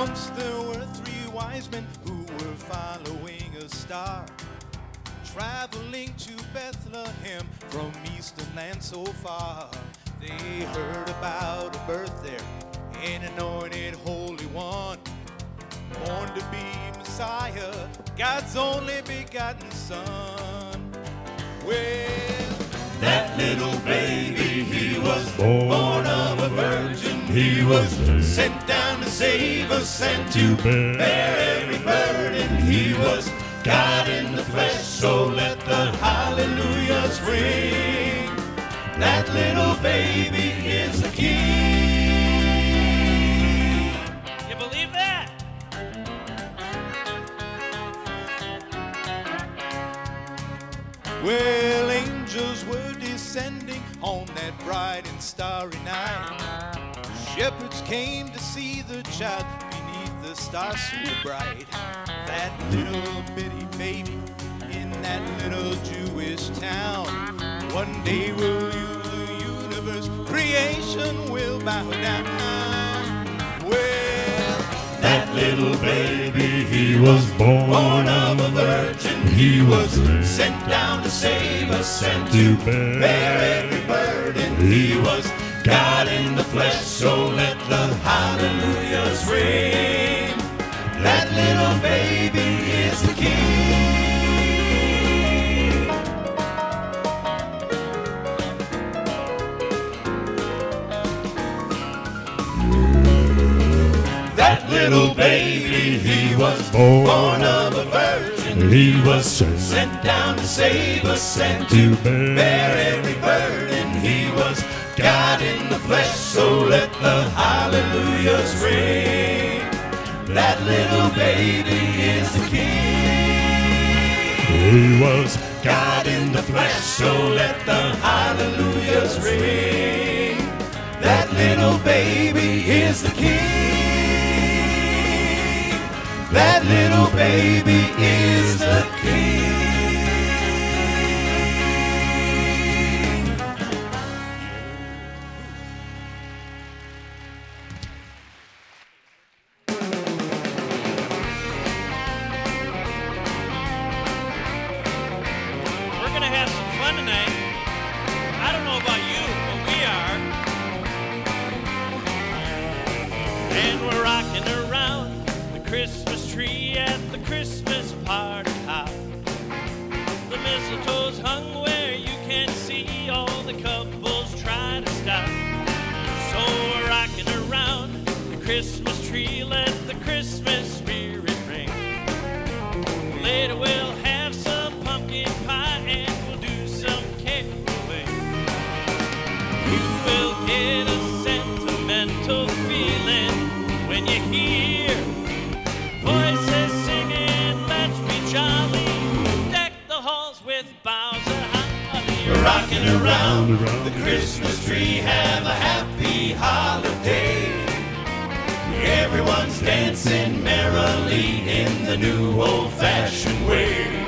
Once there were three wise men who were following a star, traveling to Bethlehem from eastern land so far. They heard about a birth there, an anointed Holy One, born to be Messiah, God's only begotten Son. Well, that little baby, he was born of a virgin. He was sent down to save us and to bear every burden. He was God in the flesh, so let the hallelujahs ring. That little baby is the King. You believe that? Well, angels were descending on that bright and starry night. Shepherds came to see the child beneath the stars so bright. That little bitty baby in that little Jewish town, one day will rule the universe, creation will bow down. Well, that little baby, he was born of a virgin. He was sent down to save us and to bear every burden. He was God in the flesh, so let the hallelujahs ring. That little baby is the King. That little baby, he was born of a virgin. He was sent down to save us and to bear every burden. He was God in the flesh, so let the hallelujahs ring. That little baby is the King. He was God in the flesh, so let the hallelujahs ring. That little baby is the King. That little baby is the King. Rocking around the Christmas tree, have a happy holiday. Everyone's dancing merrily in the new old-fashioned way.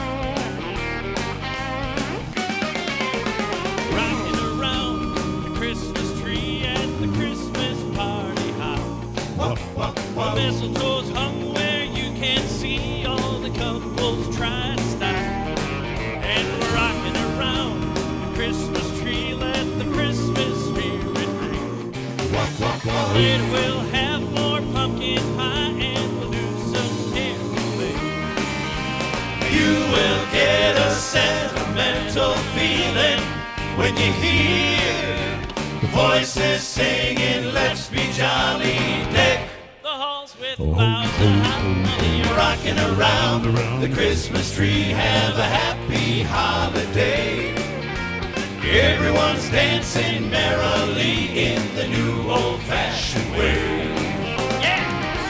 Rocking around the Christmas tree at the Christmas party house. The mistletoe's hung where you can see all the couples trying to stop. And we're rocking around Christmas tree, let the Christmas spirit ring. It will have more pumpkin pie and we'll do some caroling. You will get a sentimental feeling when you hear the voices singing, let's be jolly, deck the halls with boughs of holly. Rocking around the Christmas tree, have a happy holiday. Everyone's dancing merrily in the new old-fashioned way. Yeah!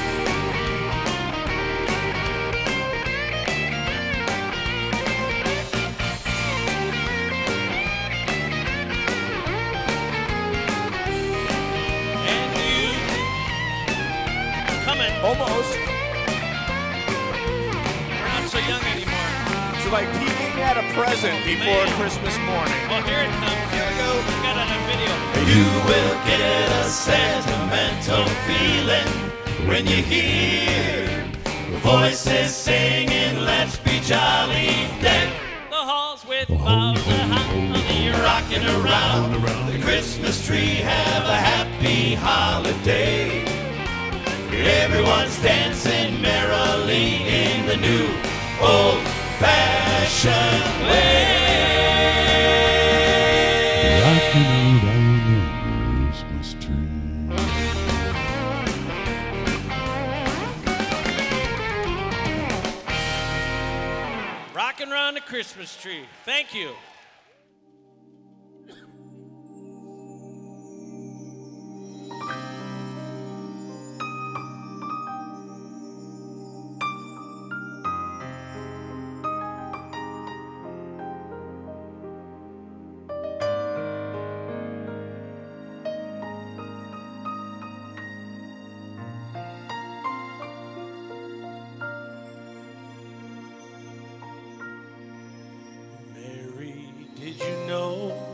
And you coming? Almost. We're not so young anymore. It's like peeking at a present before Christmas morning. Well, here it comes. Here we go. We got it on video. You will get a sentimental feeling when you hear voices singing, let's be jolly. Deck the halls with boughs of holly, rocking around the Christmas tree. Have a happy holiday. Everyone's dancing merrily in the new old-fashioned way. Rocking around the Christmas tree. Rocking around the Christmas tree. Thank you. Did you know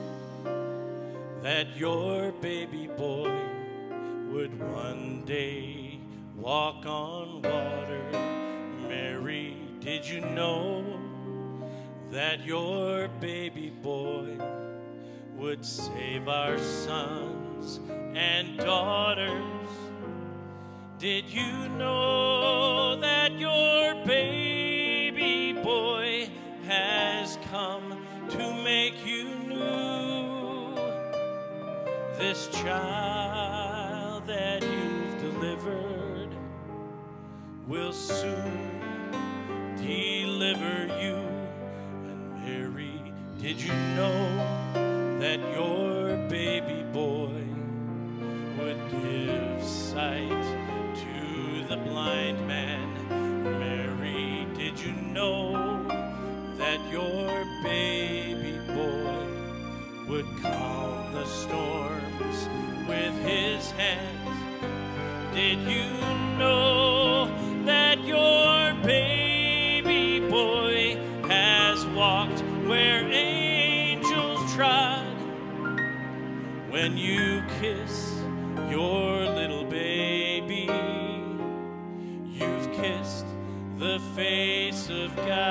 that your baby boy would one day walk on water? Mary, did you know that your baby boy would save our sons and daughters? Did you know that your baby boy has come to make you new? This child that you've delivered will soon deliver you. And Mary, did you know that your baby boy would give sight to the blind man? Mary, did you know that your baby boy would calm the storms with his hands? Did you know that your baby boy has walked where angels trod? When you kiss your little baby, you've kissed the face of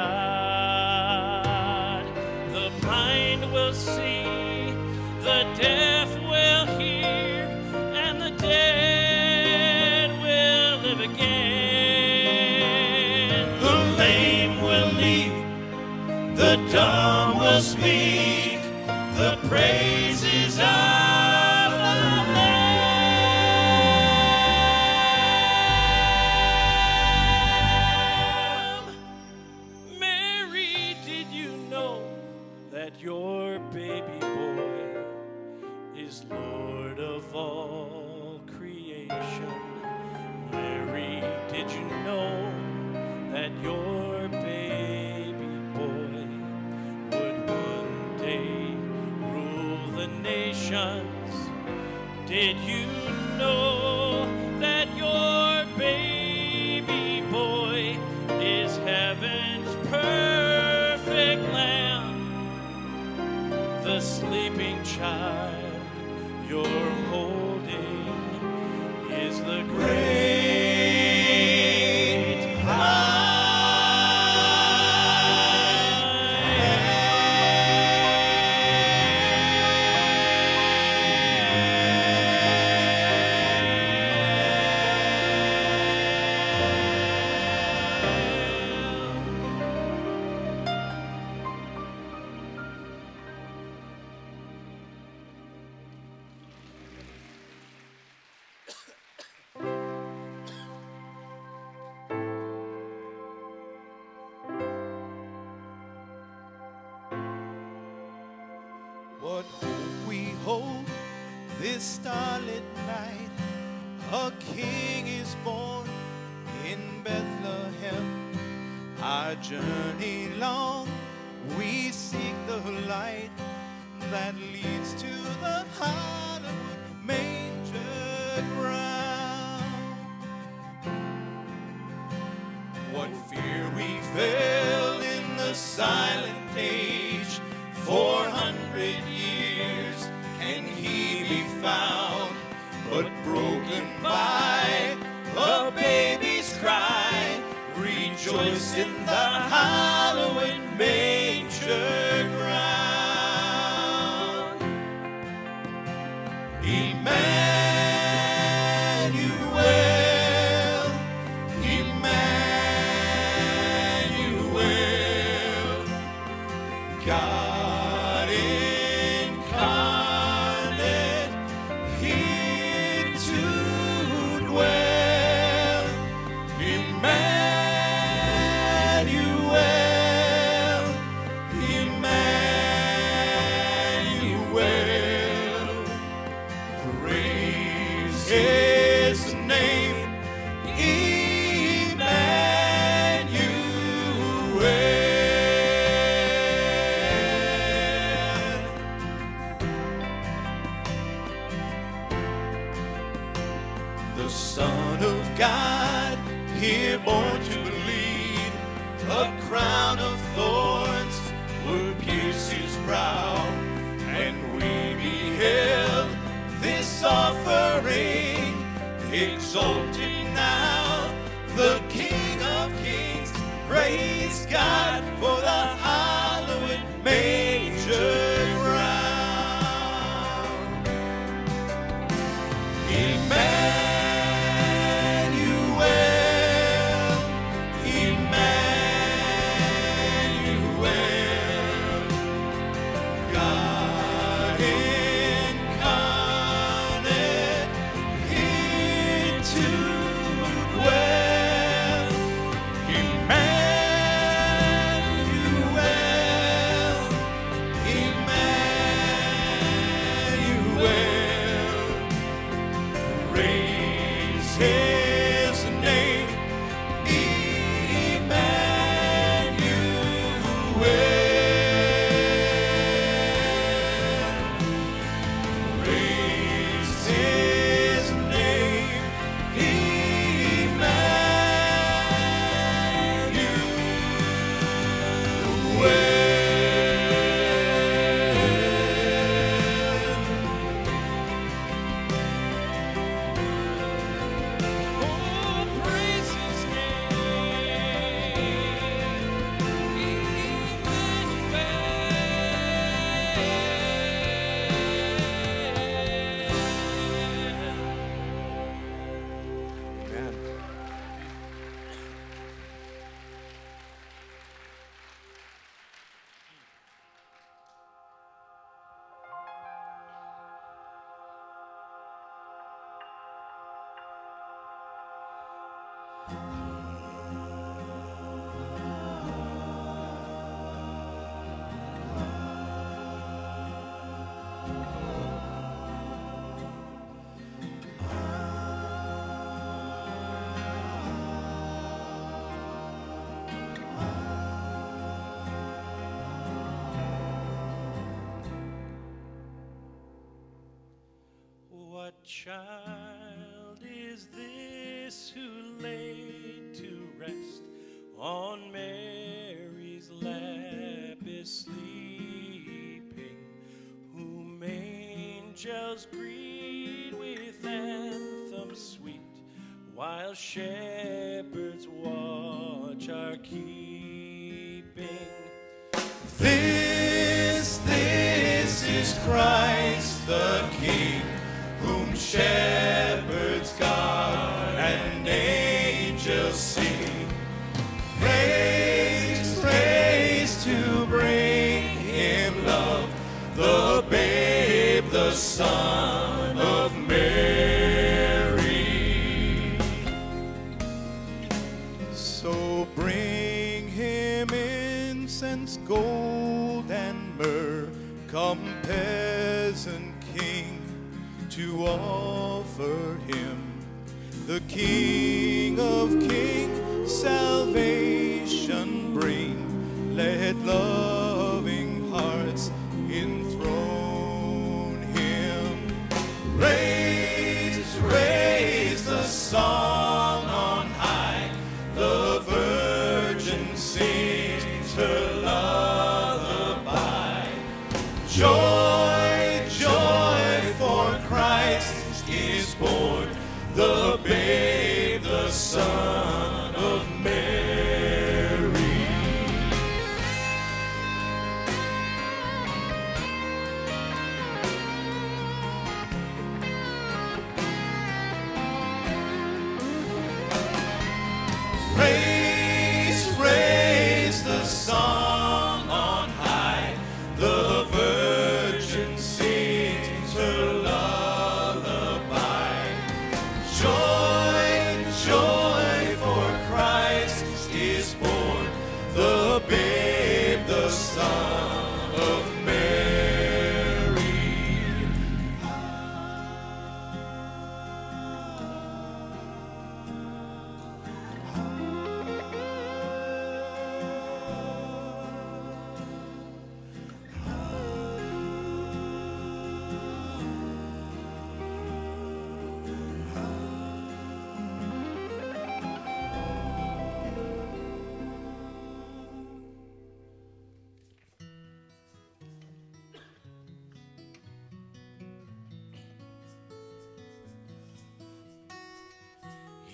God. The blind will see, the deaf will hear, and the dead will live again. The lame will leap, the dumb will speak, the praises of the Lamb. Mary, did you know that your baby boy is Lord of all creation? Mary, did you know that your baby boy would one day rule the nations? Did you know that your baby boy is heaven's perfect lamb? The sleeping child you're holding is the great What hope we hold this starlit night. A king is born in Bethlehem. Our journey long, we seek the light that leads to the Hollywood manger ground. What fear we felt in the silent age, 400 years can he be found, but broken by a rejoice in the hallowed manger ground. Emmanuel, Emmanuel, God incarnate, here to dwell. Emmanuel, Emmanuel, praise His name, Emmanuel. The Son of God, here born to lead, a crown of thorns would pierce His brow, and we beheld this offering, exalted now the King of Kings. Praise God for the hallowed manger ground. Emmanuel, Emmanuel, God incarnate, here to dwell. Emmanuel, Emmanuel, praise His name, Emmanuel. Praise His name, Oh, praise His name, Emmanuel. Amen. What child is this who laid to rest on Mary's lap is sleeping, whom angels greet with anthems sweet, while shepherds watch our keeping? This is Christ the King, whom shepherds guard and angels sing. Praise, praise to bring Him love, the babe, the Son of Mary. So bring Him incense, gold, and myrrh. Come, peasant king, to offer Him, the King of kings, salvation bring. Let loving hearts enthrone Him. Raise, raise the song on high. The Virgin sings her lullaby. Joy, joy, for Christ is born, the babe, the Son of Mary.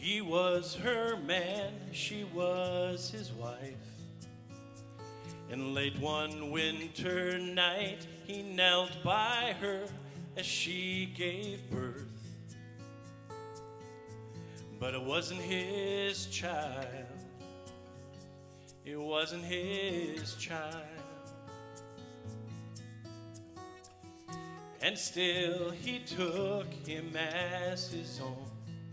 He was her man, she was his wife. And late one winter night, he knelt by her as she gave birth. But it wasn't his child. It wasn't his child. And still he took him as his own.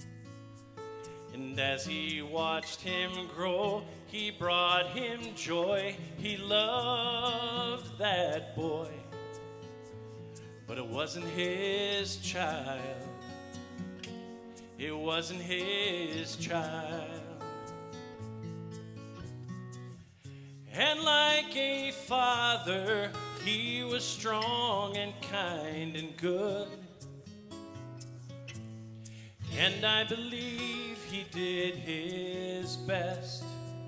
And as he watched him grow, he brought him joy. He loved that boy. But it wasn't his child. It wasn't his child. And like a father, he was strong and kind and good. And I believe he did his best.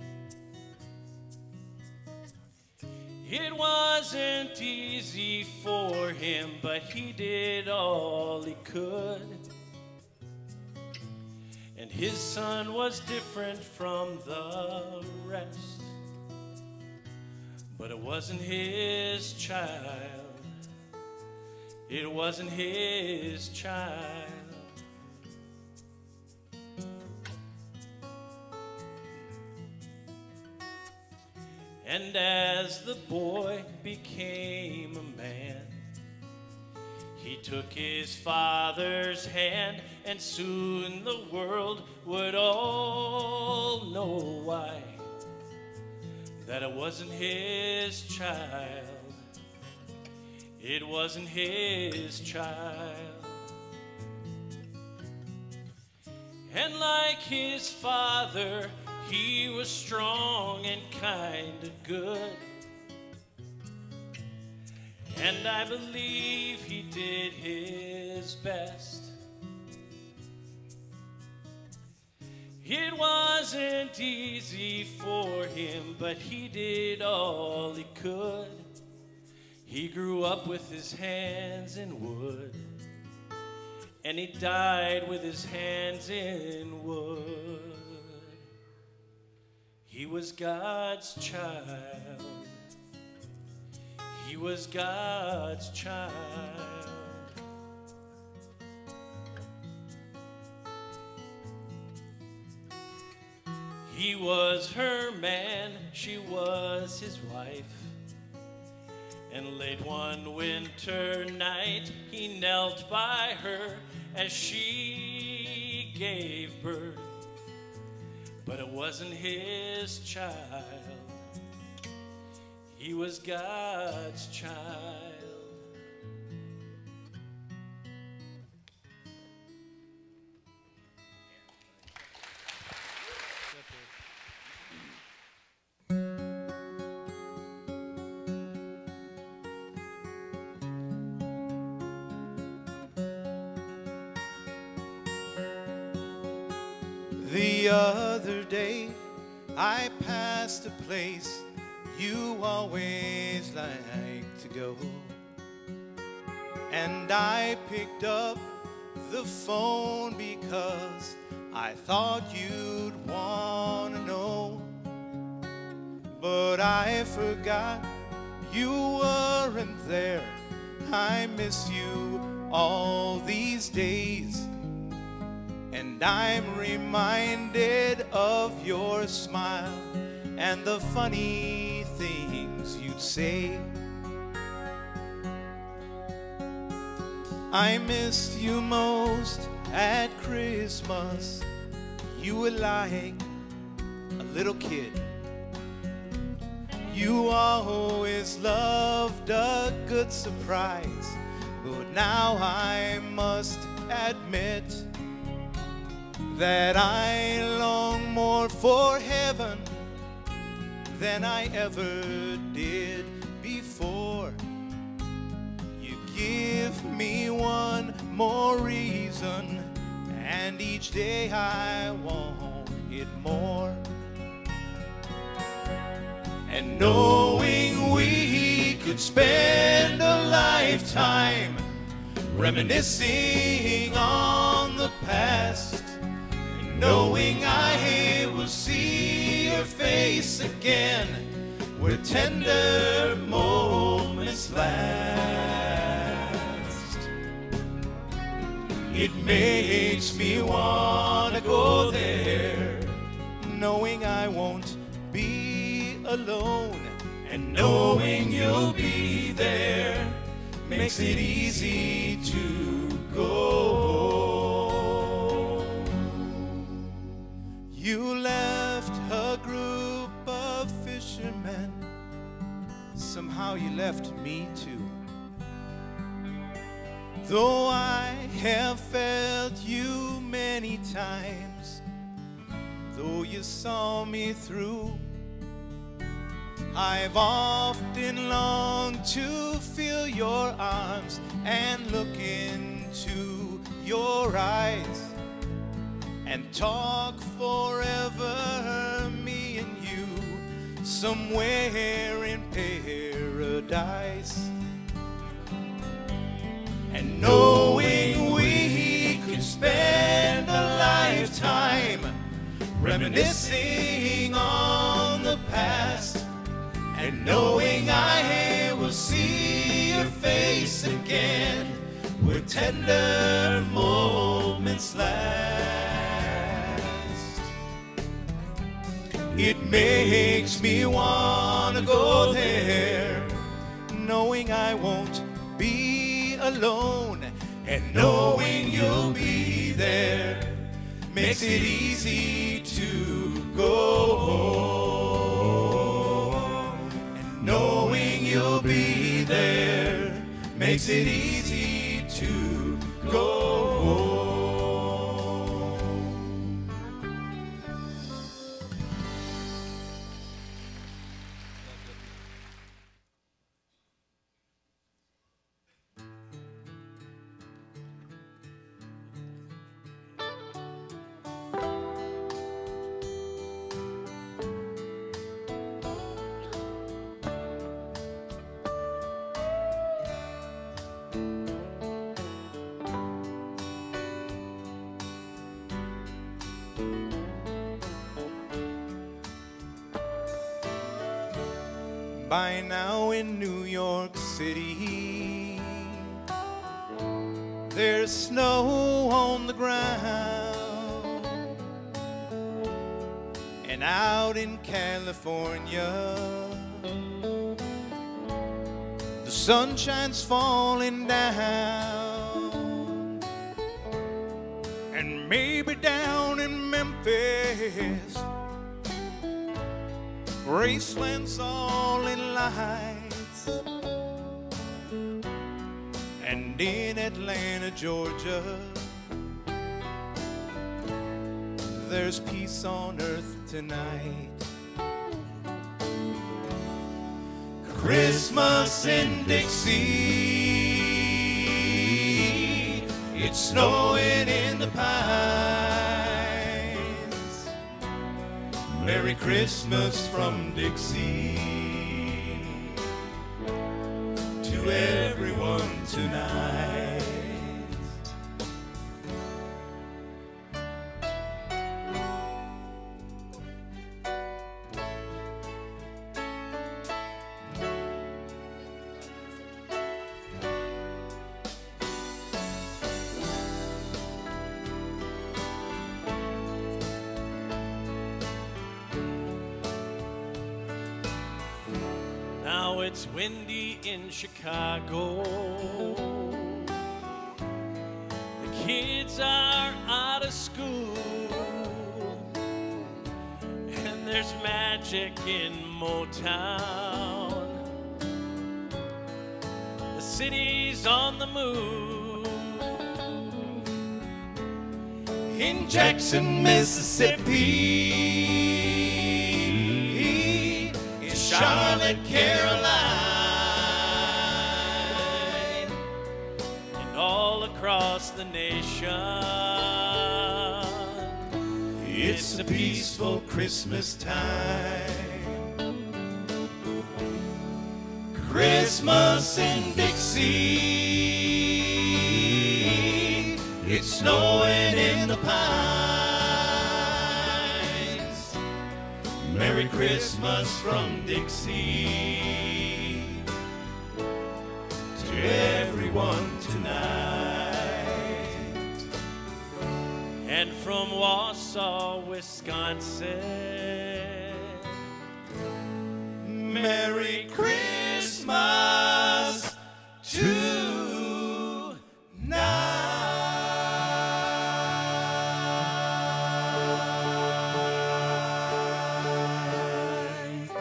It wasn't easy for him, but he did all he could. And his son was different from the rest. But it wasn't his child. It wasn't his child. And as the boy became a man, he took his father's hand, and soon the world would all know why. That it wasn't his child. It wasn't his child. And like his father, he was strong and kind and good. And I believe he did his best. It wasn't easy for him, but he did all he could. He grew up with his hands in wood, and he died with his hands in wood. He was God's child. He was God's child. He was her man, she was his wife. And late one winter night, he knelt by her as she gave birth. But it wasn't his child. He was God's child. The other day, I passed a place you always like to go, and I picked up the phone because I thought you'd want to know. But I forgot you weren't there. I miss you all these days, and I'm reminded of your smile and the funny things you'd say. I missed you most at Christmas. You were like a little kid. You always loved a good surprise, but now I must admit that I long more for heaven than I ever did before. You give me one more reason, and each day I want it more. And knowing we could spend a lifetime reminiscing on the past, and knowing face again where tender moments last. It makes me wanna go there, knowing I won't be alone, and knowing you'll be there makes it easy to go. You left a group of fishermen, somehow you left me too. Though I have felt you many times, though you saw me through, I've often longed to feel your arms and look into your eyes and talk forever, me and you, somewhere in paradise. And knowing we could spend a lifetime reminiscing on the past, and knowing I will see your face again where tender moments last. It makes me wanna go there, knowing I won't be alone, and knowing you'll be there makes it easy to go home. And knowing you'll be there makes it easy to go home. By now in New York City, there's snow on the ground, and out in California, the sunshine's falling down. And maybe down in Memphis, Graceland's all in lights, and in Atlanta, Georgia, there's peace on earth tonight. Christmas in Dixie, it's snowing in the pines. Merry Christmas from Dixie to everyone tonight. Now it's windy in Chicago. The kids are out of school, and there's magic in Motown. The city's on the move. In Jackson, Mississippi, Charlotte, Caroline, and all across the nation, it's a peaceful Christmas time. Christmas in Dixie, it's snowing in the pines. Merry Merry Christmas from Dixie to everyone tonight. And from Wausau, Wisconsin, Merry Christmas tonight.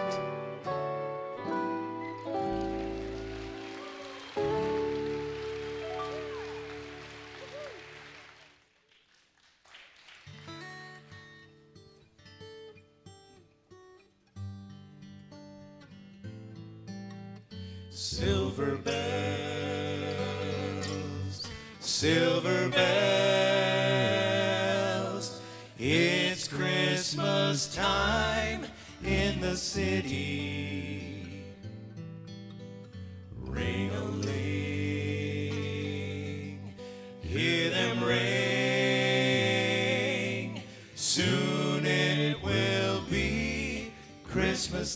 Silver bells, it's Christmas time in the city. Ring-a-ling, hear them ring. Soon it will be Christmas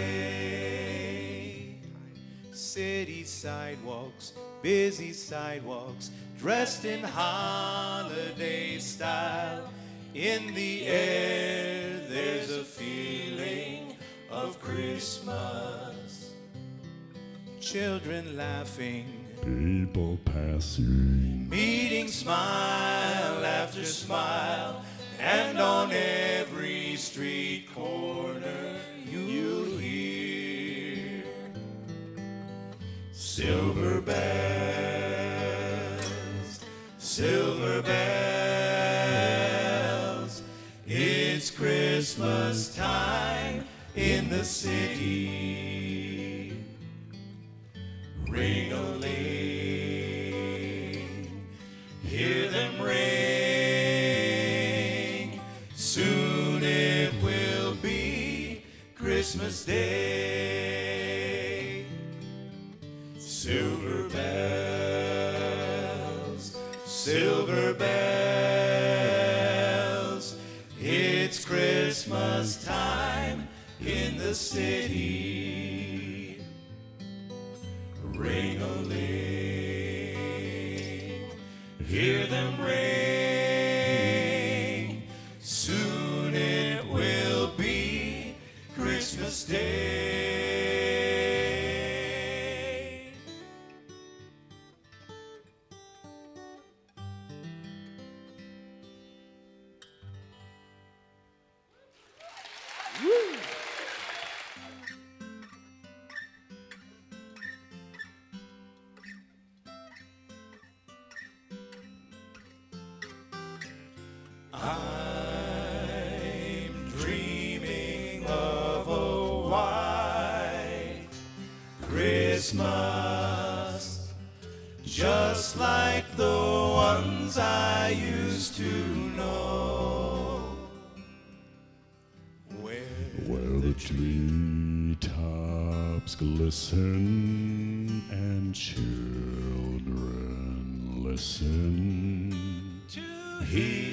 Day. City sidewalks, busy sidewalks, dressed in holiday style. In the air, there's a feeling of Christmas. Children laughing, People passing, meeting smile after smile, and on every street corner you'll hear silver bells, it's Christmas time in the city. Ring-a-ling, hear them ring. Soon it will be Christmas Day. Silver bells, it's Christmas time in the city. Ring-a-ling, hear them ring. Soon it will be Christmas Day. I'm dreaming of a white Christmas, just like the ones I used to know, where the treetops glisten and children listen to hear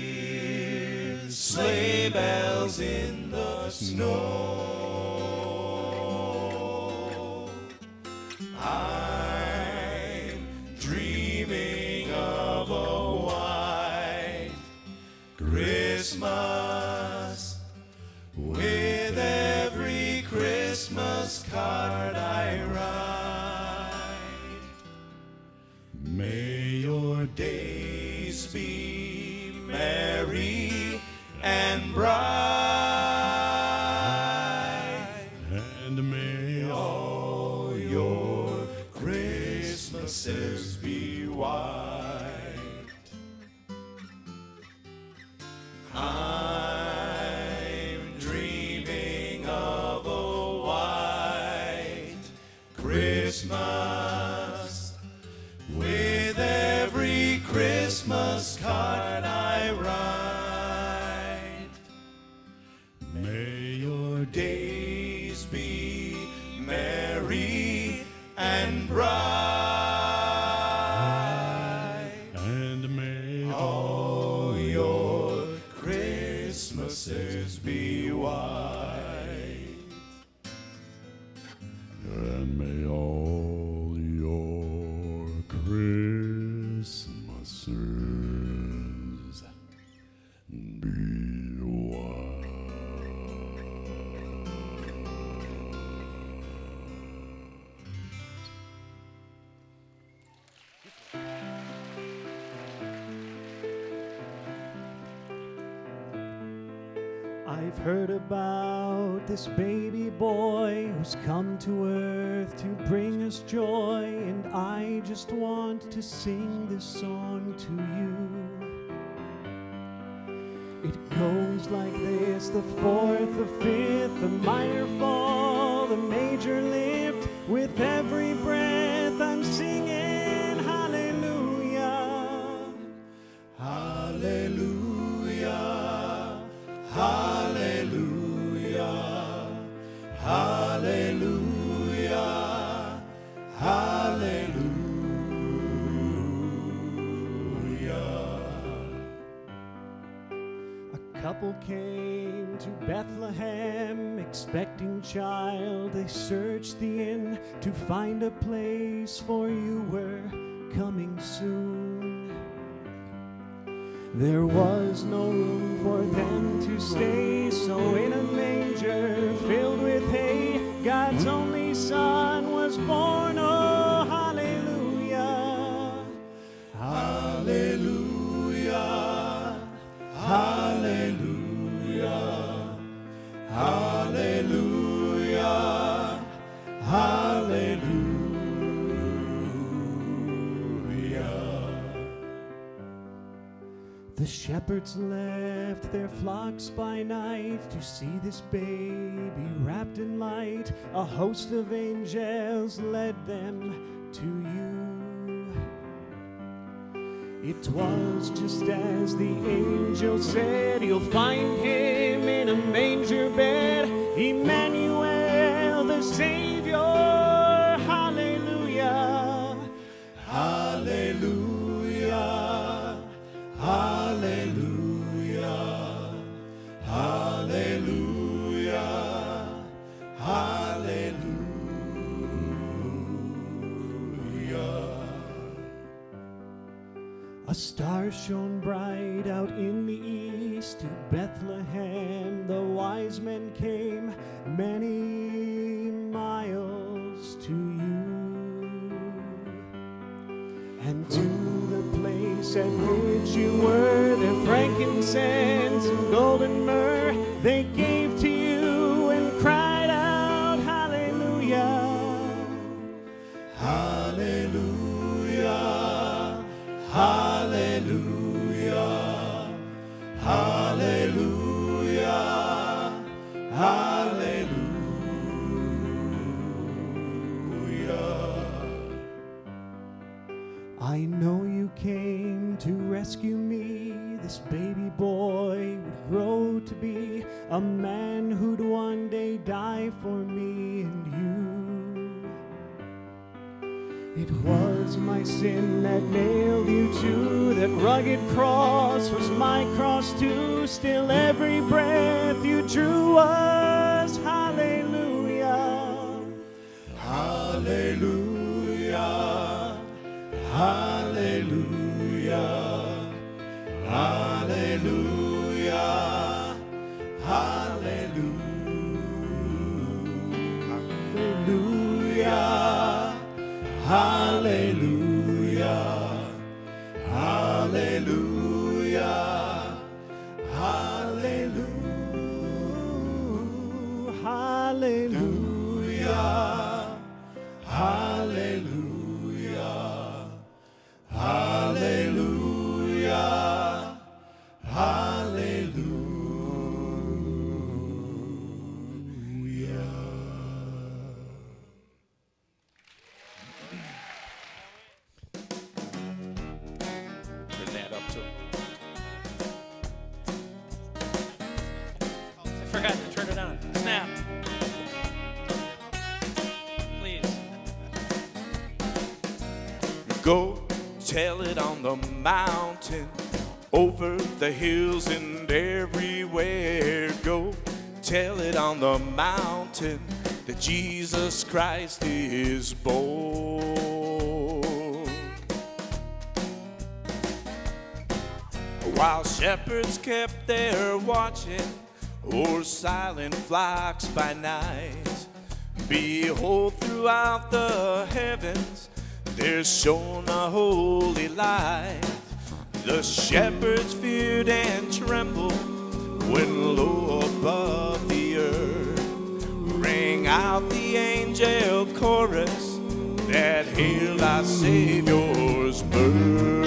sleigh bells in the snow. I'm dreaming of a white Christmas, with every Christmas card I write. May your days be merry and bright, and may all your Christmases be white. I'm dreaming of a white Christmas, with every Christmas card I write. May your days be merry and bright, and may all your Christmases be white. I've heard about this baby boy who's come to earth to bring us joy, and I just want to sing this song to you. It goes like this: the fourth, the fifth, the minor fall, the major lift. With every breath I'm singing hallelujah, hallelujah, hallelujah, hallelujah, hallelujah. A couple came to Bethlehem, expecting child. They searched the inn to find a place, for you were coming soon. There was no room for them to stay, so in a manger filled with hay, God's only Son was born. Oh, hallelujah, Hallelujah, hallelujah, hallelujah, hallelujah. The shepherds left their flocks by night to see this baby wrapped in light. A host of angels led them to you. It was just as the angel said, you'll find him in a manger bed, Emmanuel, the Savior. Hallelujah, Hallelujah, hallelujah, hallelujah, hallelujah. A star shone bright out in the east. To Bethlehem the wise men came, many miles to you. And to the place at which you were, their frankincense and golden myrrh they gave to you and cried out, hallelujah, Hallelujah, hallelujah, hallelujah, hallelujah. I know you came to rescue me. This baby boy would grow to be a man who'd one day die for me and you. It was my sin that nailed you to that rugged cross, was my cross too. Still every breath you drew was hallelujah, Hallelujah, hallelujah, hallelujah, hallelujah, hallelujah, hallelujah, hallelujah, hallelujah, hallelujah, hallelujah. Turn that up too. I forgot to turn it on. Snap. Please. Go tell it on the mountain, over the hills and everywhere. Go tell it on the mountain that Jesus Christ is born. While shepherds kept their watching o'er silent flocks by night, behold, throughout the heavens there's shone a holy light. The shepherds feared and trembled when lo, Savior's birth.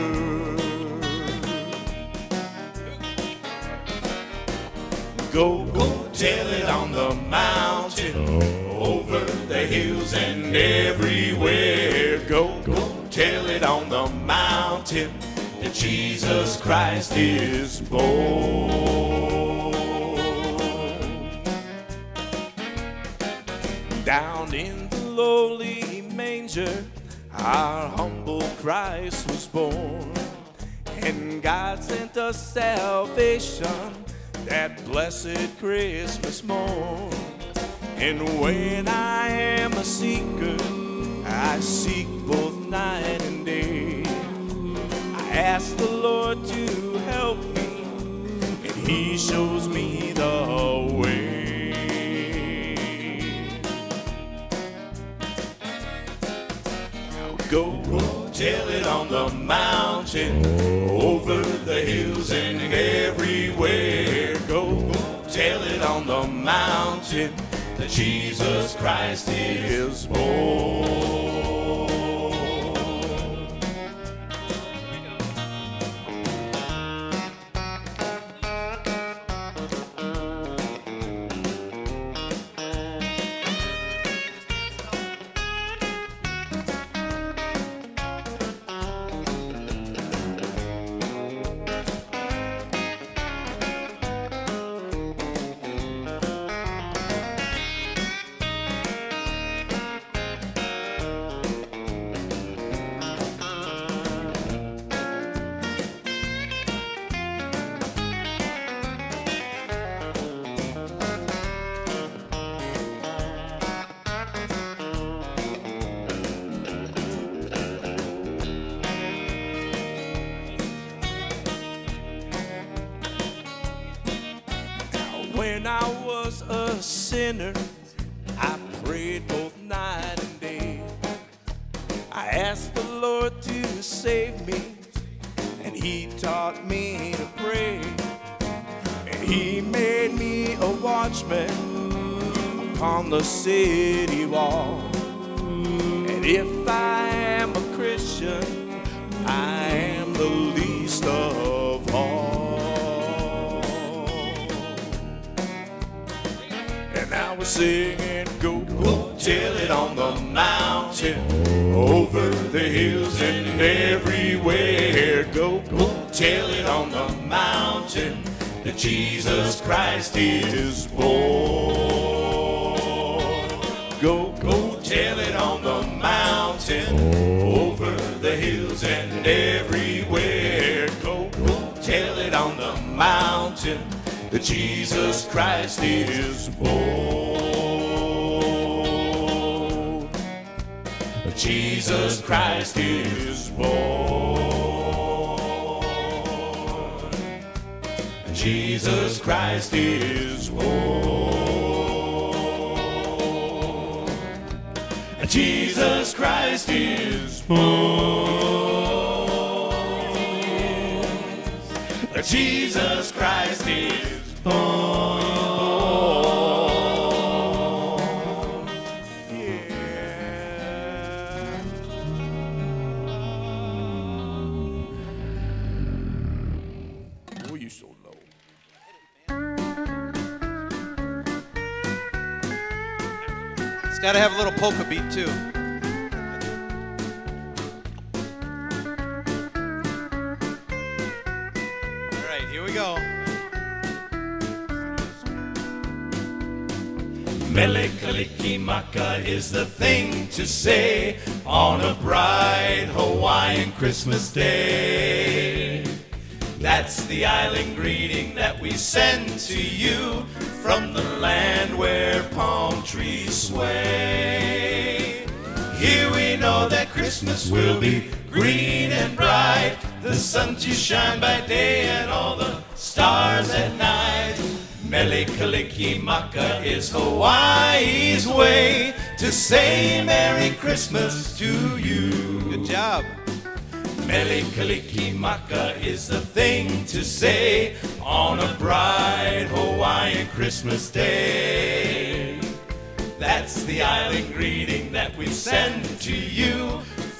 Go, go, tell it on the mountain, over the hills and everywhere. Go, go, tell it on the mountain that Jesus Christ is born. Down in the lowly manger, our humble Christ was born, and God sent us salvation that blessed Christmas morn. And when I am a seeker, I seek both night and day. I ask the Lord to help me, and He shows me the way. Now go, go, tell it on the mountain, over the hills and everywhere. Go, go, tell it on the mountain that Jesus Christ is born. When I was a sinner, I prayed both night and day. I asked the Lord to save me, and He taught me to pray. And He made me a watchman upon the city wall. And if I am a Christian, I am the least of all. Now we're singing, go, go, tell it on the mountain, over the hills and everywhere. Go, go, tell it on the mountain that Jesus Christ is born. Go, go, tell it on the mountain, over the hills and everywhere. Go, go, tell it on the mountain that Jesus Christ is born. Jesus Christ is born. Jesus Christ is born. Jesus Christ is born. Jesus Christ is born. Yeah. Oh, you so low. It's got to have a little polka beat too. All right, here we go. Mele Kalikimaka is the thing to say on a bright Hawaiian Christmas day. That's the island greeting that we send to you from the land where palm trees sway. Here we know that Christmas will be green and bright, the sun to shine by day and all the stars at night. Mele Kalikimaka is Hawaii's way to say Merry Christmas to you. Good job. Mele Kalikimaka is the thing to say on a bright Hawaiian Christmas day. That's the island greeting that we send to you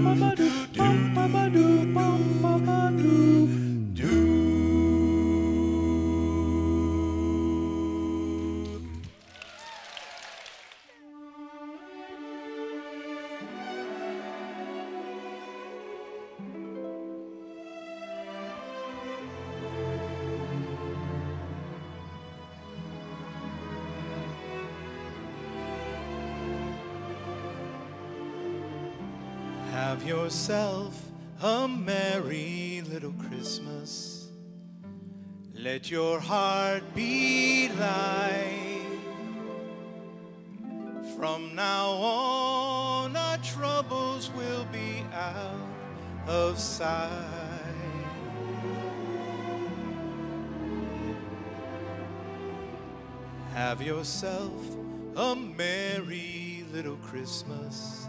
Have yourself a merry little Christmas. Let your heart be light. From now on, our troubles will be out of sight. Have yourself a merry little Christmas.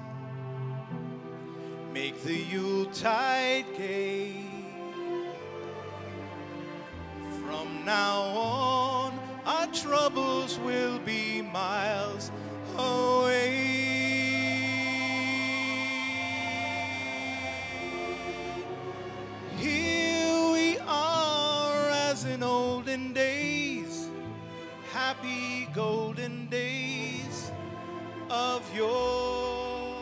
Make the Yuletide gay. From now on, our troubles will be miles away. Here we are as in olden days, happy golden days of yore.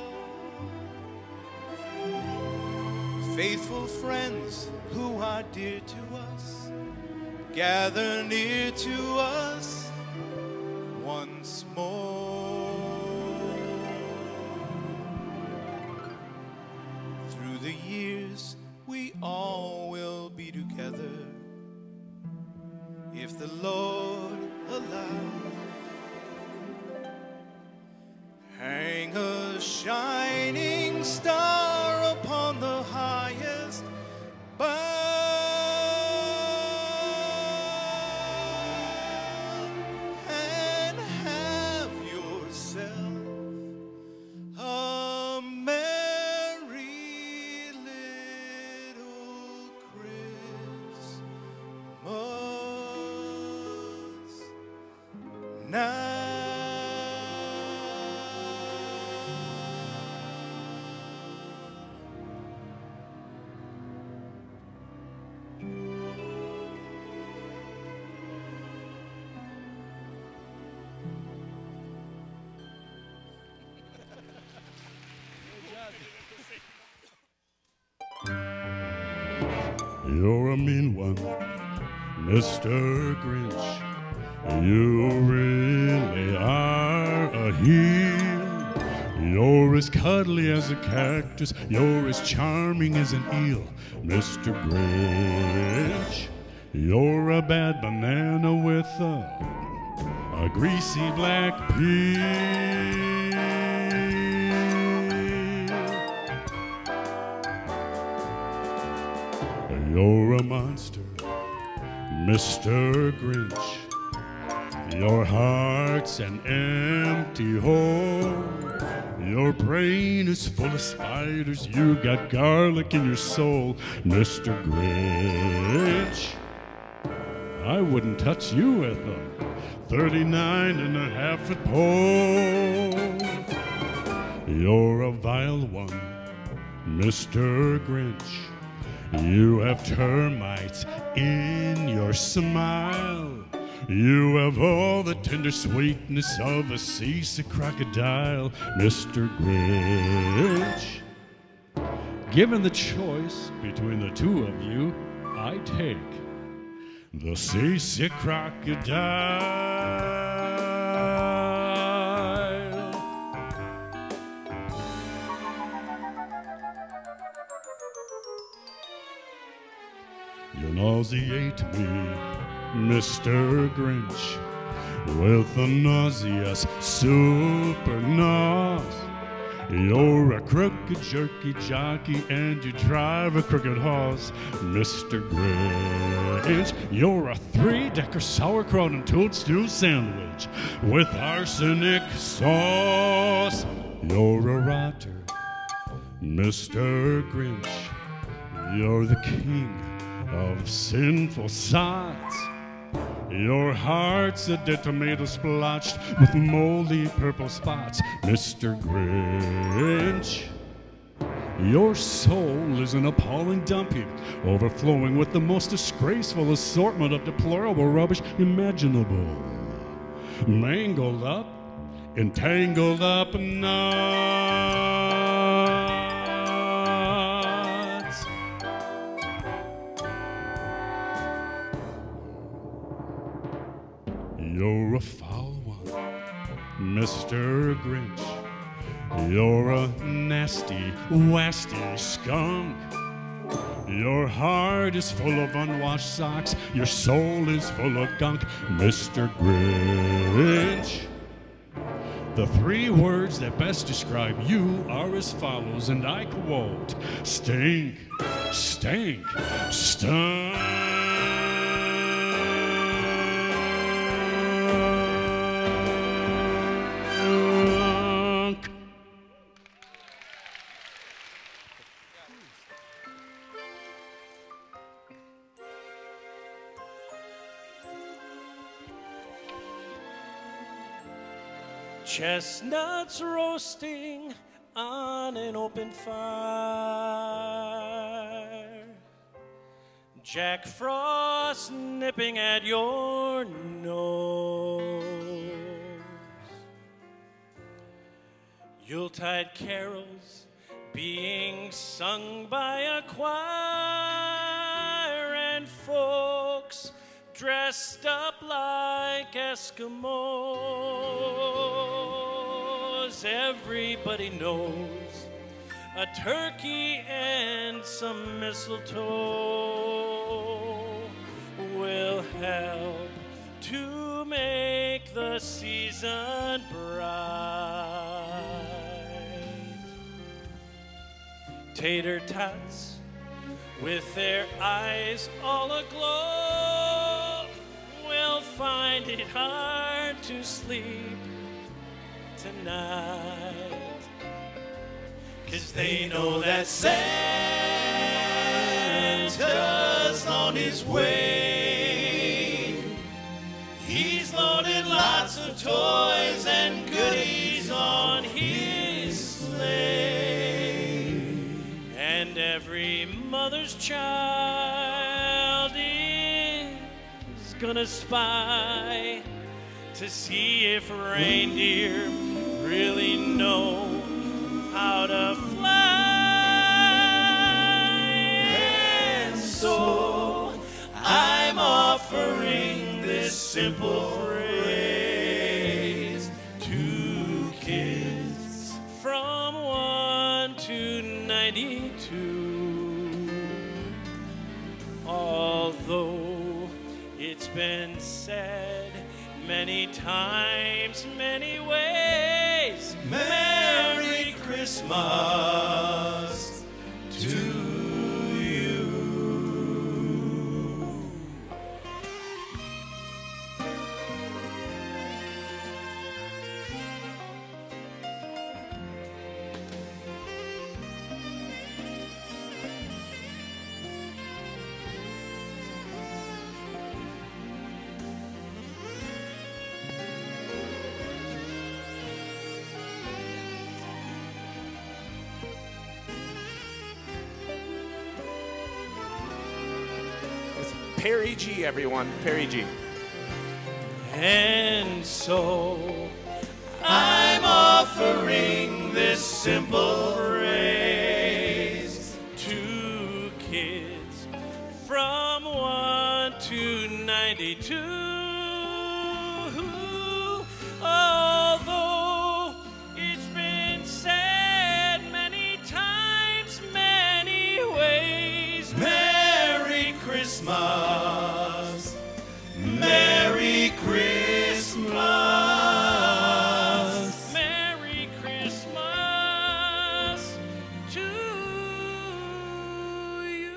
Faithful friends who are dear to us, gather near to us once more. Through the years, we all will be together, if the Lord allow. Hang a shining star upon the highest bough, and have yourself a merry little Christmas now. You're a mean one, Mr. Grinch. You really are a heel. You're as cuddly as a cactus. You're as charming as an eel, Mr. Grinch. You're a bad banana with a greasy black peel. You're a monster, Mr. Grinch. Your heart's an empty hole. Your brain is full of spiders. You got garlic in your soul, Mr. Grinch. I wouldn't touch you with a 39.5-foot pole. You're a vile one, Mr. Grinch. You have termites in your smile. You have all the tender sweetness of a seasick crocodile, Mr. Grinch. Given the choice between the two of you, I take the seasick crocodile. You nauseate me, Mr. Grinch, with a nauseous super nos. You're a crooked jerky jockey and you drive a crooked horse, Mr. Grinch. You're a 3-decker sauerkraut and toadstool sandwich with arsenic sauce. You're a rotter, Mr. Grinch. You're the king of sinful sods. Your heart's a dead tomato splotched with moldy purple spots, Mr. Grinch. Your soul is an appalling dumping, overflowing with the most disgraceful assortment of deplorable rubbish imaginable. Mangled up, entangled up knots. You're a foul one, Mr. Grinch. You're a nasty, wasty skunk. Your heart is full of unwashed socks. Your soul is full of gunk, Mr. Grinch. The three words that best describe you are as follows, and I quote: stink, stink, stunk. Chestnuts roasting on an open fire. Jack Frost nipping at your nose. Yuletide carols being sung by a choir, and folks dressed up like Eskimos. Everybody knows a turkey and some mistletoe will help to make the season bright. Tater tots with their eyes all aglow will find it hard to sleep tonight, 'cause they know that Santa's on his way. He's loaded lots of toys and goodies on his sleigh, and every mother's child is gonna spy to see if reindeer really know how to fly. And so I'm offering this simple phrase to kids from 1 to 92. Although it's been said many times, many ways, Merry Christmas to you. Perry G, everyone. Perry G. And so I'm offering this simple phrase to kids from 1 to 92. Although it's been said many times, many ways, Merry Christmas, Merry Christmas, Merry Christmas to you.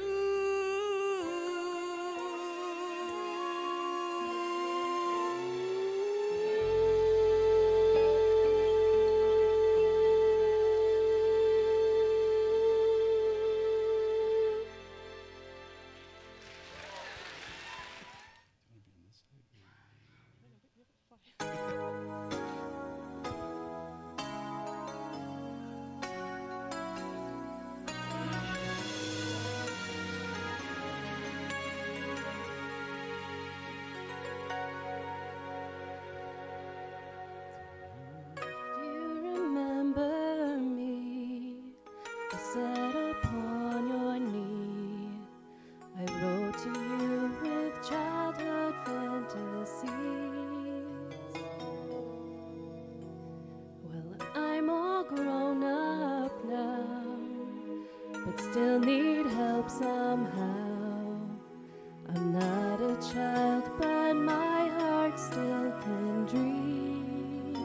but still need help somehow. I'm not a child, but my heart still can dream.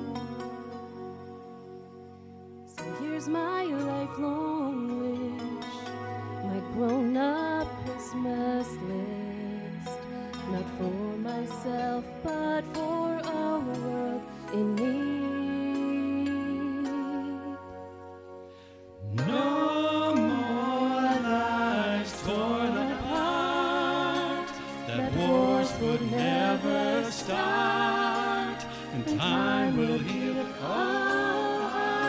So here's my lifelong wish, my grown-up Christmas list. Not for myself, but for a world in need. No more lives torn apart, that wars would never start, and time will heal all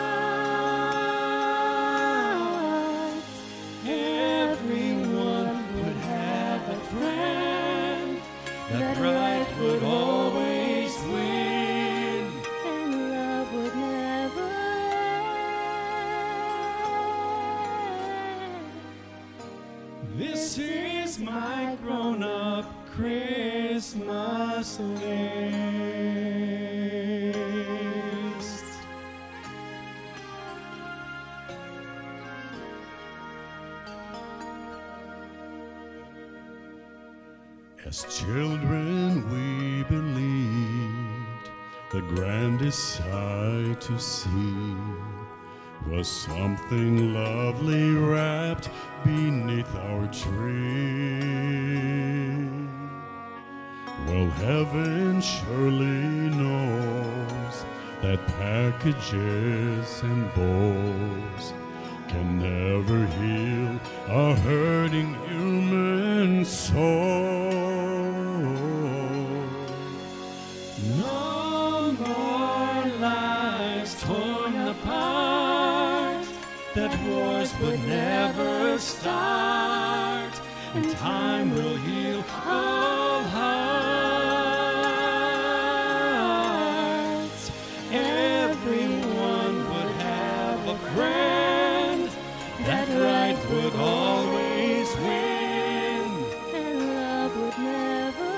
hearts. Everyone would have a friend, that right would always win, and love would never end. This is my grown-up Christmas list. As children we believed the grandest sight to see was something lovely wrapped beneath our tree. Well, heaven surely knows that packages and bowls can never heal a hurting human soul. No more lives torn apart, that wars would never start, and time will heal all hearts. Everyone would have a friend, that right would always win, And love would never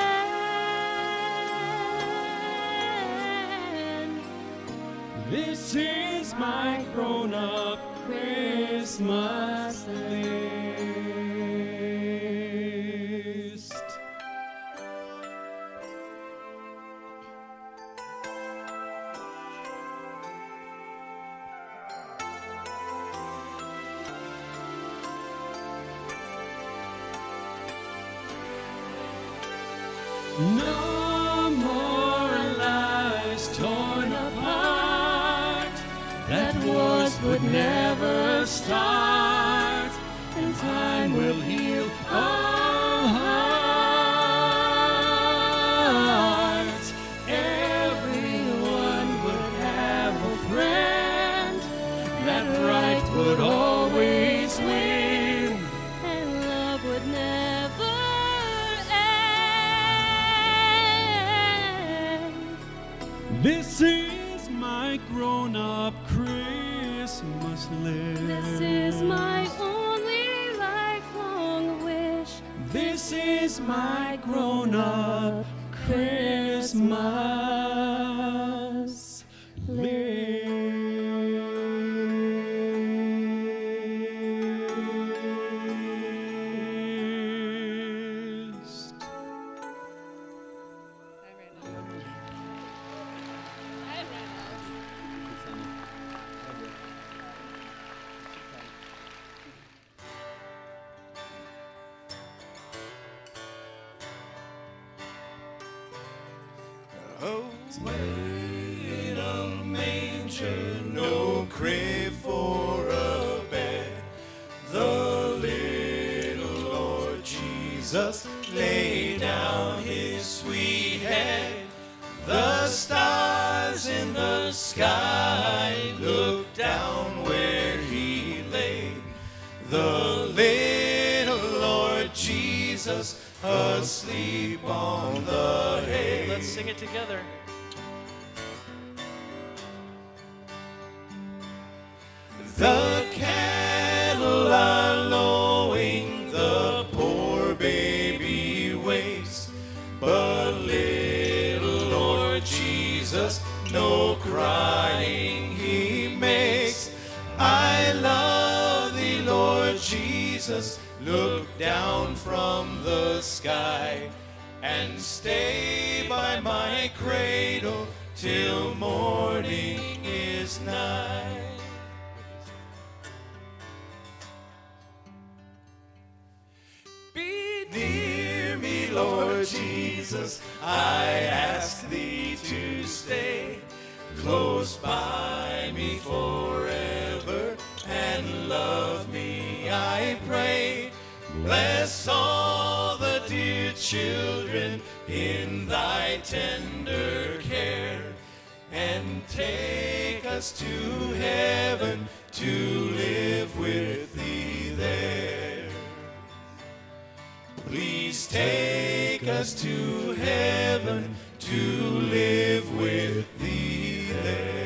end. This is my grown-up Christmas list. No more lives torn apart, that wars would never start, and time will heal all hearts. Everyone would have a friend, that right would always win, And love would never end. This is my grown-up Christmas list. This is my only lifelong wish. This is my grown-up Christmas list. Oh, in a manger, no crib for a bed. The little Lord Jesus laid down his sweet head. The stars in the sky looked down where he lay. The little Lord Jesus asleep on the hay. Let's sing it together. The cattle are lowing, the poor baby waits, but little Lord Jesus, no crying he makes. I love thee, Lord Jesus, look down from the sky and stay by my cradle till morning is nigh. Be near me, Lord Jesus, I ask thee to stay close by me forever and love me, I pray. Bless all the dear children in thy tender care, and take us to heaven to live with thee there. Please take us to heaven to live with thee there.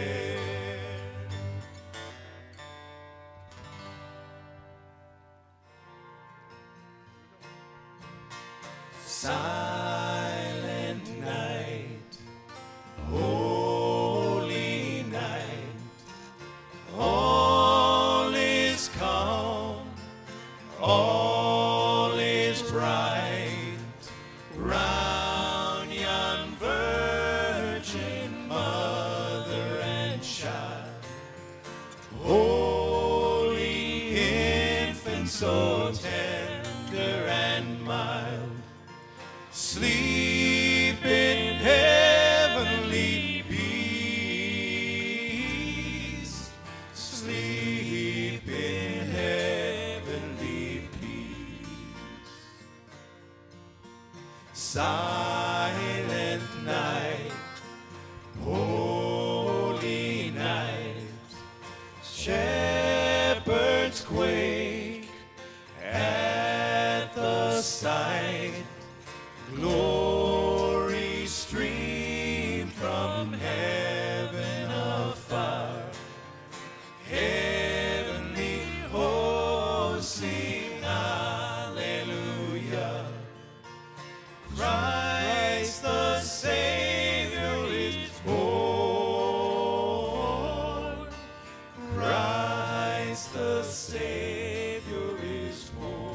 Silent night, holy night, all is calm, all is bright, round yon virgin mother and child, holy infant, so tender and mild. Sleep in heavenly peace. Sleep in heavenly peace. Silent night, holy night, shepherds quake at the sight. Glory stream from heaven afar. Heavenly hosts sing hallelujah. Christ the Savior is born. Christ the Savior is born.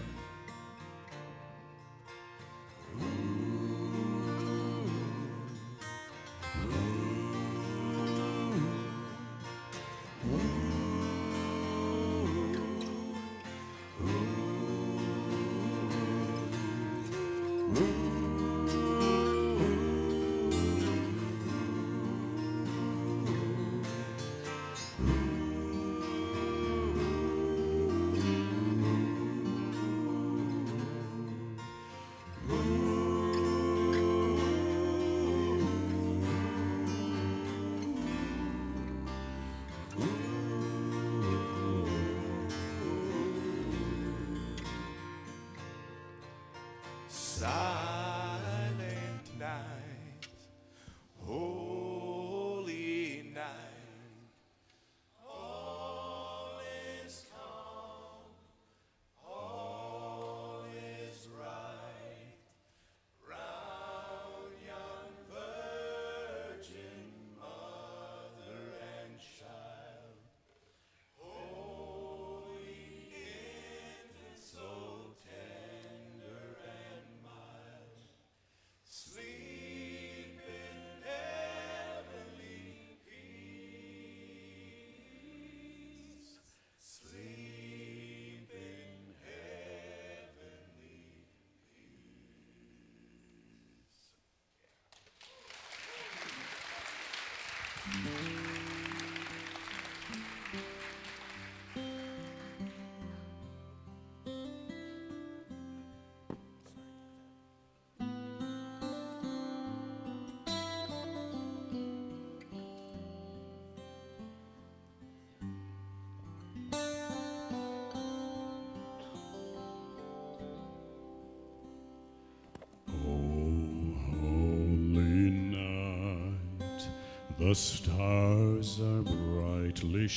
Silent night, holy night, all is calm, all is right, round yon virgin mother and child, holy infant, so tender and mild. Sleep in heavenly peace. Sleep in heavenly The stars are brightly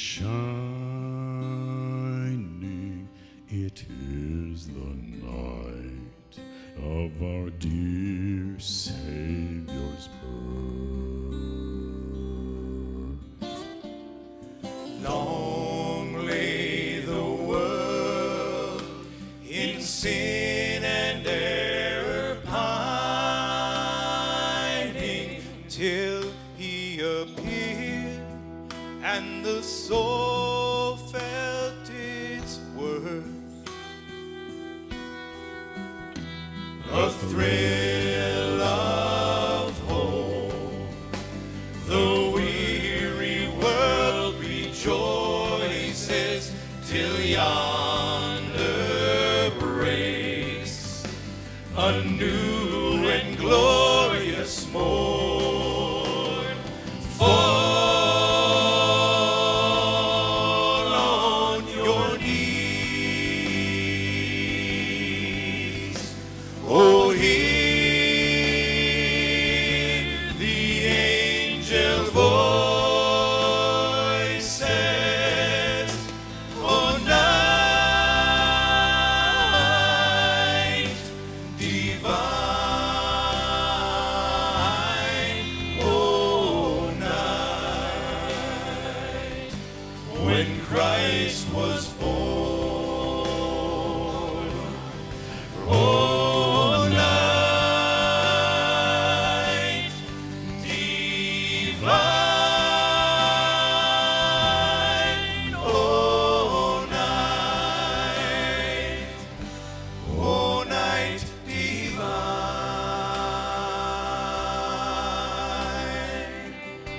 shining. It is the night of our dear Savior's birth. Long lay the world and the soul felt its worth. A thrill of hope, the weary world rejoices till yonder breaks a new and glorious morn. Fall on your knees, oh, hear the angel voices, oh, night divine, oh, night when Christ was born, oh, night divine, oh, night divine.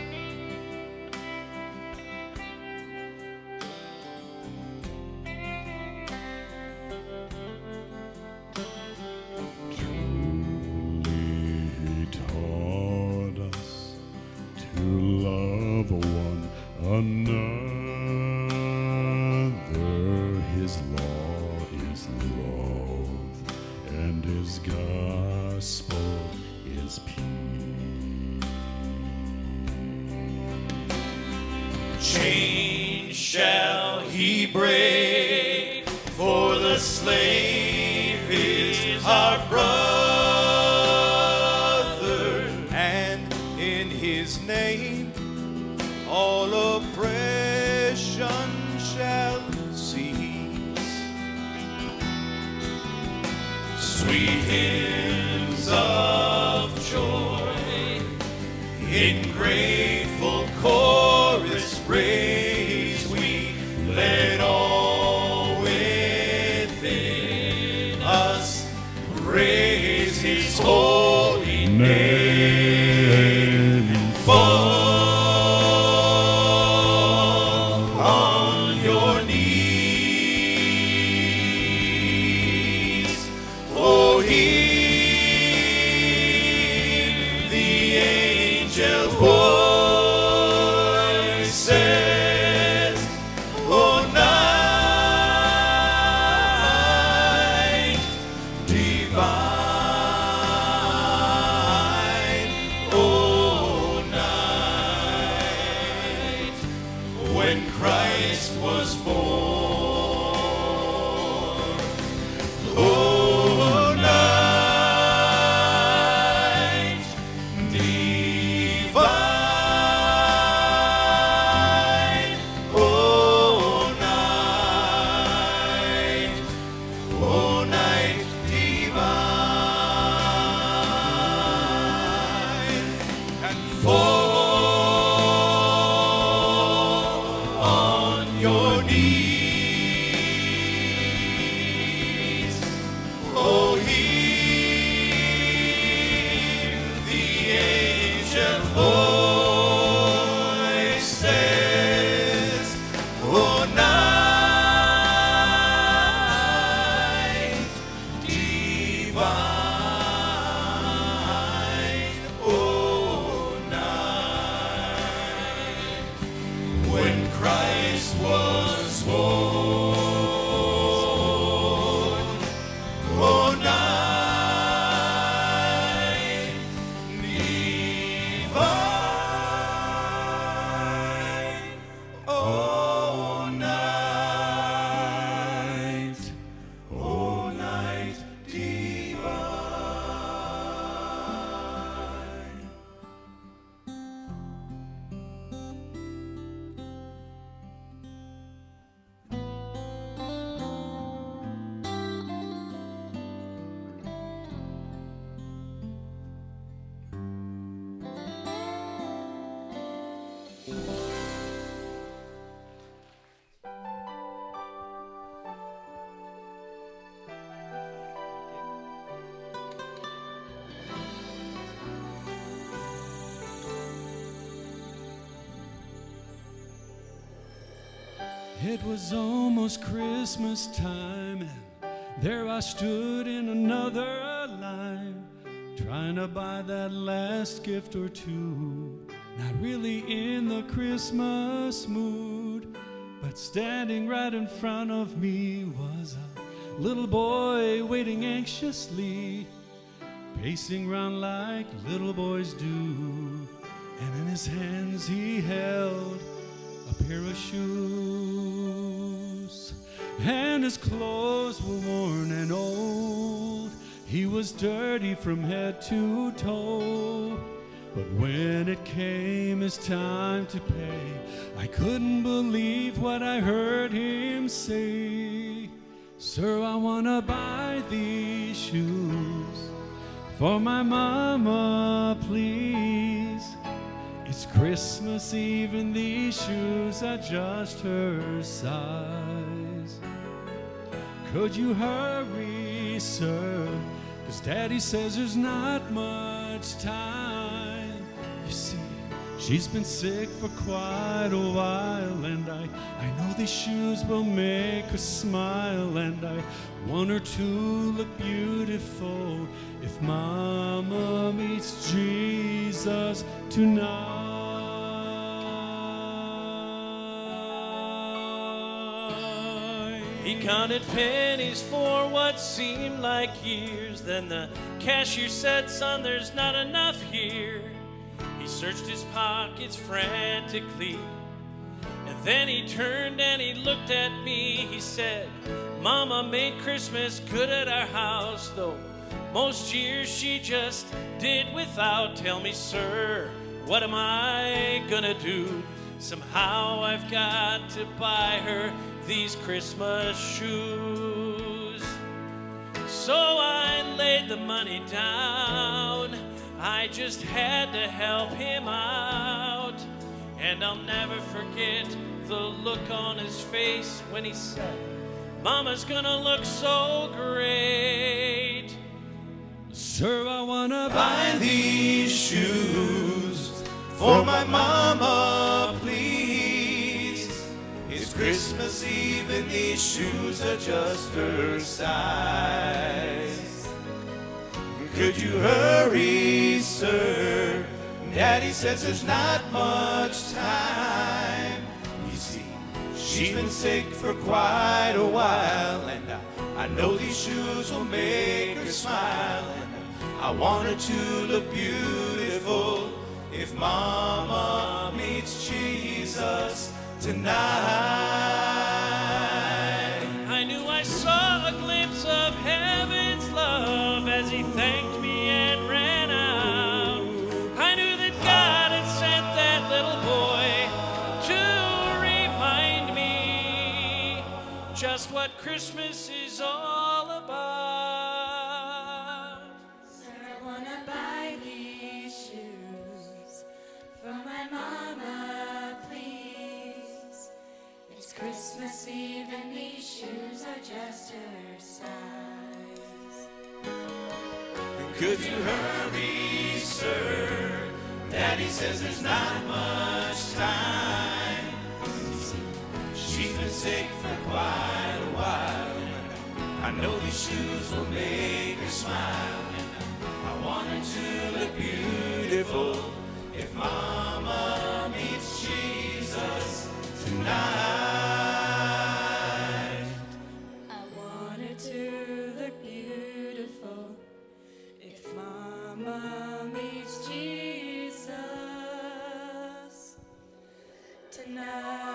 He taught us to love one another. His law is love, and his gospel is peace. Chains shall he break, for the slave is our brother, and in his name all oppression shall cease. Sweet hymns of joy in grateful chorus raise we, let all within us praise his holy name. Fall on your knees, oh, hear the angel voices, oh, night divine, oh, night when Christ was born, oh, night divine, oh, night divine, and fall on your knees, oh, hear the angel voices, oh, night divine, oh, night. It was almost Christmas time, and there I stood in another line, trying to buy that last gift or two. Not really in the Christmas mood, but standing right in front of me was a little boy waiting anxiously, pacing round like little boys do. And in his hands he held a pair of shoes, and his clothes were worn and old. He was dirty from head to toe. But when it came his time to pay, I couldn't believe what I heard him say. Sir, I wanna buy these shoes for my mama, please. It's Christmas Eve and these shoes are just her size. Could you hurry, sir? 'Cause Daddy says there's not much time. You see, she's been sick for quite a while, and I know these shoes will make her smile, and I want her to look beautiful if Mama meets Jesus tonight. He counted pennies for what seemed like years. Then the cashier said, "Son, there's not enough here." He searched his pockets frantically, and then he turned and he looked at me. He said, "Mama made Christmas good at our house, though most years she just did without. Tell me, sir, what am I gonna do? Somehow I've got to buy her these Christmas shoes." So I laid the money down. I just had to help him out. And I'll never forget the look on his face when he said, "Mama's gonna look so great." Sir, I wanna Buy these shoes for my mama, please. It's Christmas Eve and these shoes are just her size. Could you hurry, sir? Daddy says there's not much time. You see, she's been sick for quite a while, and I know these shoes will make her smile, and I want her to look beautiful if Mama meets Jesus tonight. I knew I saw a glimpse of heaven's love as he thanked me and ran out. I knew that God had sent that little boy to remind me just what Christmas is all about. Sir, I wanna buy these shoes for my mama, please. It's Christmas Eve and these shoes are just her size. Could you hurry, sir? Daddy says there's not much time. She's been sick for quite a while, and I know these shoes will make her smile, and I want her to look beautiful if Mama meets Jesus tonight. I want her to look beautiful if Mama meets Jesus tonight.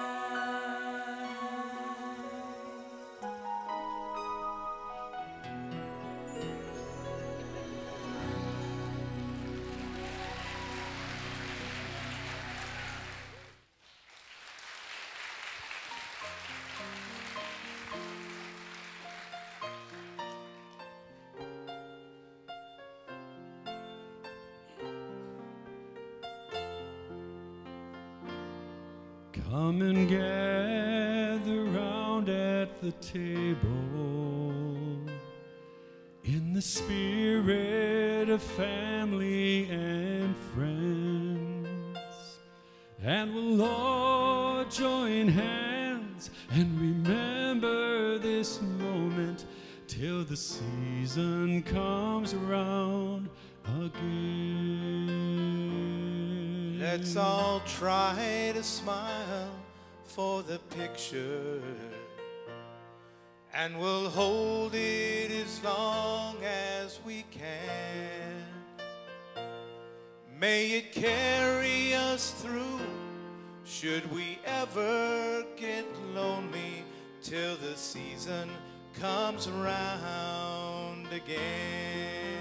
Come and gather round at the table in the spirit of family and friends, and we'll all join hands and till the season comes around again. Let's all try to smile for the picture, and we'll hold it as long as we can. May it carry us through, should we ever get lonely, till the season comes around again.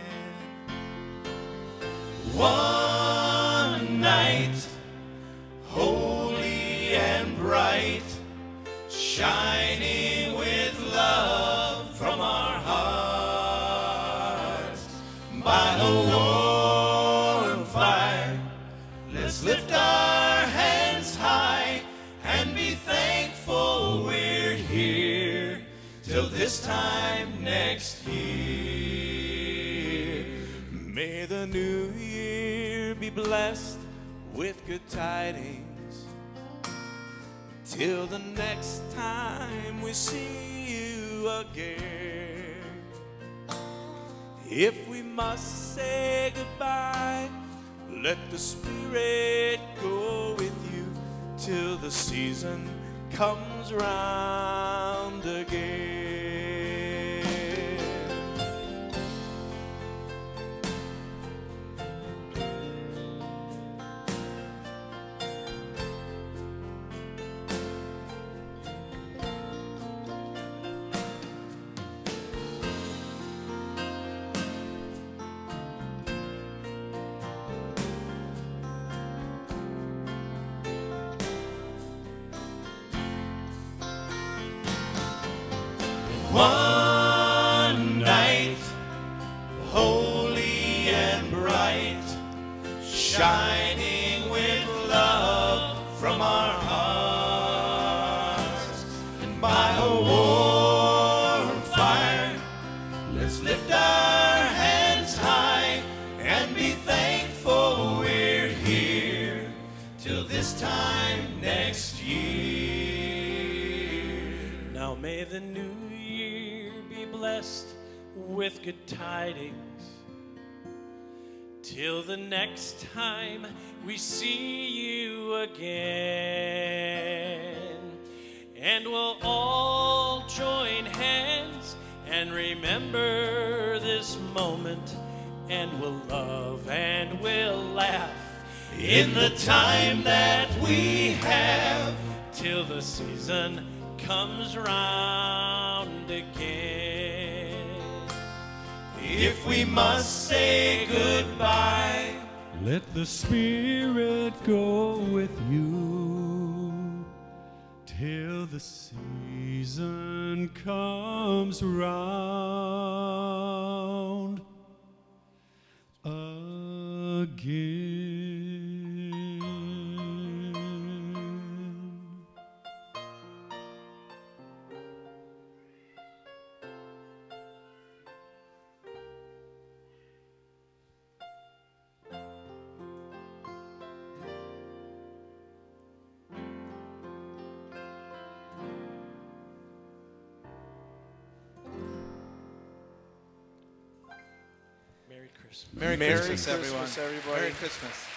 One night, holy and bright, shining with love from our hearts, by a warm fire, let's lift our hands high and be thankful we're here till this time next year. May the new year be blessed with good tidings, till the next time we see you again. If we must say goodbye, let the Spirit go with you till the season comes round again. One night, holy and bright, shining with love from our hearts, and by a warm fire, let's lift our hands high and be thankful we're here till this time next year. Now may the new year be blessed with good tidings, till the next time we see you again. And we'll all join hands and remember this moment, and we'll love and we'll laugh in the time that we have till the season comes round again. If we must say goodbye, let the Spirit go with you till the season comes round again. Merry Christmas. Merry Christmas, everyone. everybody. Merry Christmas.